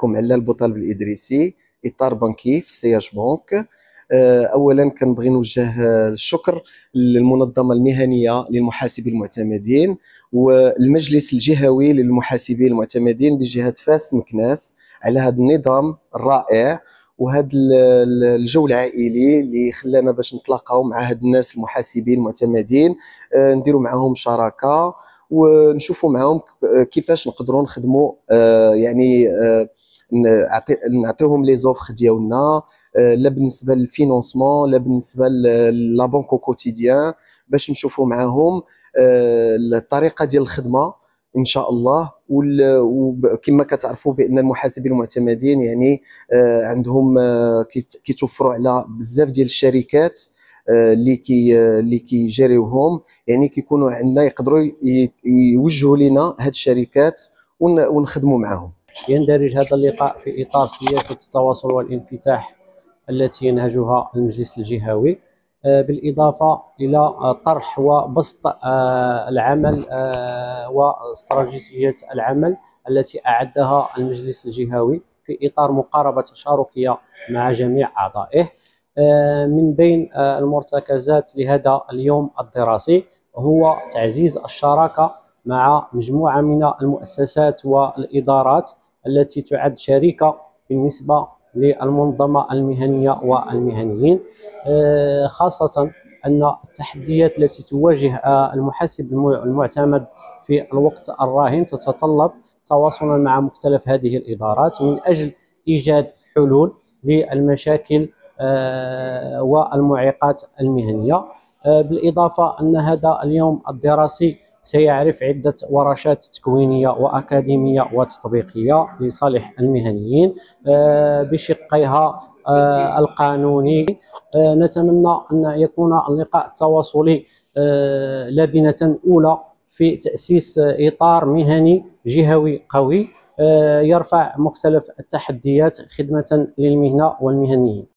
معكم علال بوطالب الإدريسي، إطار بنكي في سياج بنك. أولا كنبغي نوجه الشكر للمنظمة المهنية للمحاسبين المعتمدين والمجلس الجهوي للمحاسبين المعتمدين بجهة فاس مكناس على هذا النظام الرائع وهذا الجو العائلي اللي خلانا باش نتلاقاو مع هاد الناس المحاسبين المعتمدين، نديروا معهم شراكه ونشوفوا معهم كيفاش نقدروا نخدموا، يعني نعطيوهم لي زوفر ديالنا، لا بالنسبه للفينونسمون لا بالنسبه لا بنك او كوتيديان، باش نشوفوا معهم الطريقه ديال الخدمه ان شاء الله. وكما كتعرفوا بان المحاسبين المعتمدين يعني عندهم كيتوفروا على بزاف ديال الشركات اللي كيجريوهم، يعني كيكونوا عندنا يقدروا يوجهوا لنا هاد الشركات ونخدموا معهم. يندرج هذا اللقاء في اطار سياسه التواصل والانفتاح التي ينهجها المجلس الجهوي، بالاضافه الى طرح وبسط العمل واستراتيجيه العمل التي اعدها المجلس الجهوي في اطار مقاربه تشاركيه مع جميع اعضائه. من بين المرتكزات لهذا اليوم الدراسي هو تعزيز الشراكه مع مجموعه من المؤسسات والادارات التي تعد شريكه بالنسبه للمنظمه المهنيه والمهنيين، خاصه ان التحديات التي تواجه المحاسب المعتمد في الوقت الراهن تتطلب تواصلا مع مختلف هذه الادارات من اجل ايجاد حلول للمشاكل والمعيقات المهنيه. بالاضافه ان هذا اليوم الدراسي سيعرف عدة ورشات تكوينية وأكاديمية وتطبيقية لصالح المهنيين بشقيها القانوني. نتمنى أن يكون اللقاء التواصلي لبنة أولى في تأسيس إطار مهني جهوي قوي يرفع مختلف التحديات خدمة للمهنة والمهنيين.